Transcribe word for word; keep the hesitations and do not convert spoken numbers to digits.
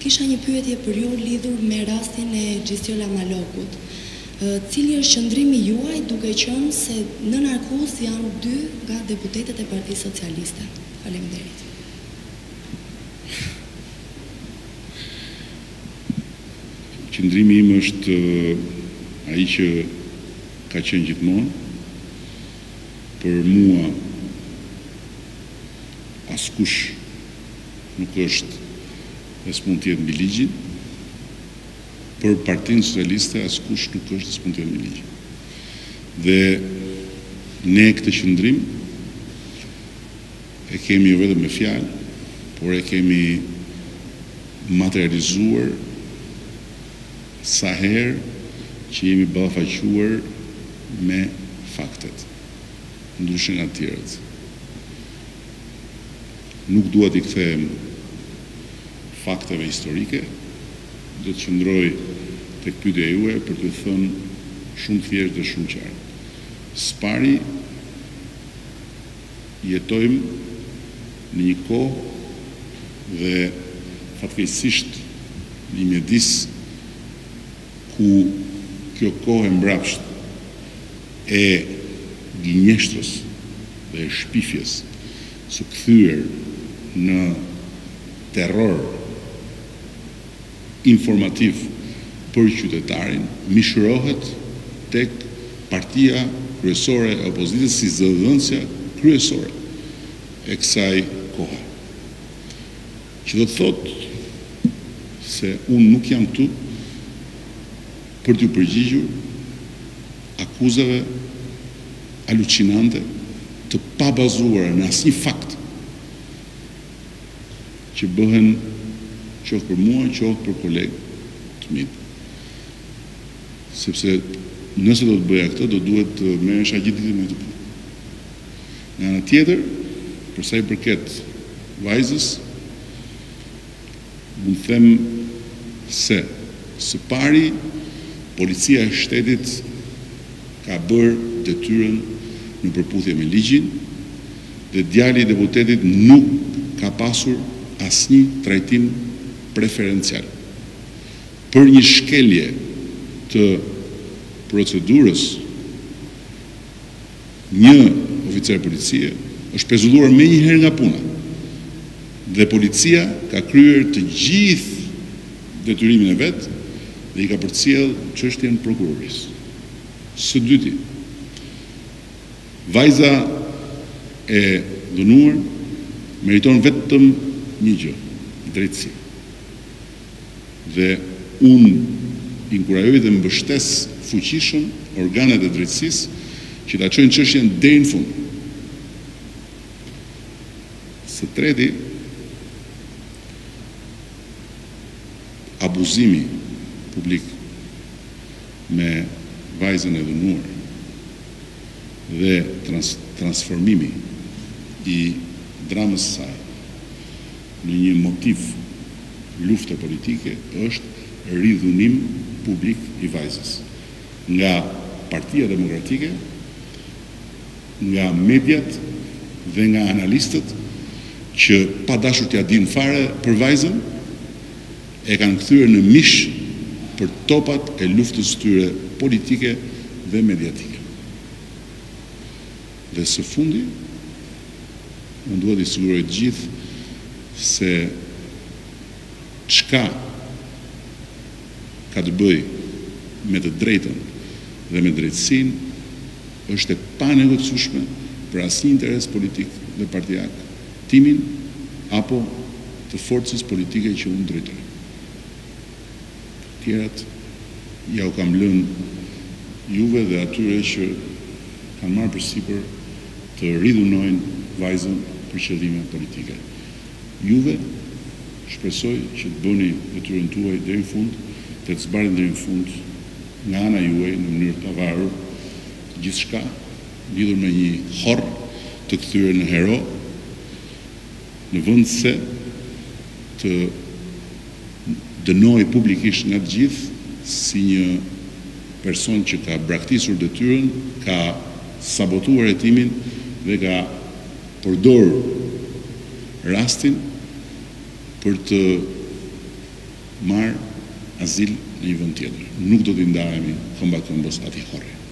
Kisha një pyetje për ju lidhur me rastin e Gjisjola Malokut. Cili është qëndrimi juaj duke qenë se nën akuzë janë dy nga deputetët e Partisë Socialiste? Faleminderit. Qëndrimi im është ai që ka qenë gjithmonë. Për mua askush nuk është e s'mund të jetë mbi ligjin. Për Partinë Socialiste askush nuk është e s'mund të jetë mbi ligjin. Dhe ne këtë qëndrim e kemi jo vetëm me fjalë, por e kemi materializuar sa herë që jemi ballafaquar me faktet, ndryshe nga të tjerët. Nuk dua t'i kthehem fakteve historike, do të qëndroj tek pyetja juaj për të thënë shumë thjesht dhe shumë qartë. Spari jetojmë në një kohë dhe fatkeqësisht një mjedis ku kjo kohë e mbrapsht e gënjeshtrës dhe e shpifjes së kthyer në terror informativ për qytetarin, mishërohet tek partia kryesore e opozitës si zëdhënësja kryesore e kësaj kohe. Që do të thotë se unë nuk jam këtu për t'ju përgjigjur akuzave alucinante të pabazuara në asnjë fakt që bëhen qoftë për mua, qoftë për kolegë të mi. Sepse nëse do të bëja këtë, do duhet të merresha gjithë ditën me këtë punë. Nga ana tjetër, për sa i përket vajzës, mund të them se së pari policia e shtetit ka bërë detyrën në përputhje me ligjin dhe djali i deputetit nuk ka pasur asnjë trajtim preferencial. Për një shkelje të procedurës, një oficer policie është pezulluar me një herë nga puna dhe policia ka kryer të gjithë detyrimin e vet dhe i ka përcjell çështjen prokurorisë. Së dyti, vajza e dënuar meriton vetëm një gjë, drejtësi. Dhe unë inkurajoj dhe mbështes fuqishëm organet e drejtësisë që ta çojnë çështjen deri në fund. Së treti, abuzimi publik me vajzën e dënuar dhe trans transformimi i dramës saj në një motiv lufte politike është ridhunim publik i vajzës nga Partia Demokratike, nga mediat dhe nga analistët që pa dashur t'ia dinë fare për vajzën e kanë kthyer në mish për topat e luftës tyre politike dhe mediatike. Dhe së fundi, unë duhet t'i siguroj të gjithë se çka ka të bëj me të drejtën dhe me drejtësinë është e panegociueshme për asnjë interes politik dhe partijak timin apo të forcës politike që unë drejtoj. Tjerat ja u kam lënë juve dhe atyre që kanë marrë përsipër të ridhunojnë vajzën për qëllime politike. Juve shpresoj që të bëni detyrën tuaj deri në fund, të të zbarni deri në fund nga ana juaj në mënyrë të pavarur gjithçka lidhur me një horr të kthyer në hero, në vend se të dënoj publikisht nga të gjithë si një person që ka braktisur detyrën, ka sabotuar hetimin dhe ka përdorur rastin për të marë azil në një vend tjetër. Nuk do t'i ndahemi këmba këmbës atij horri.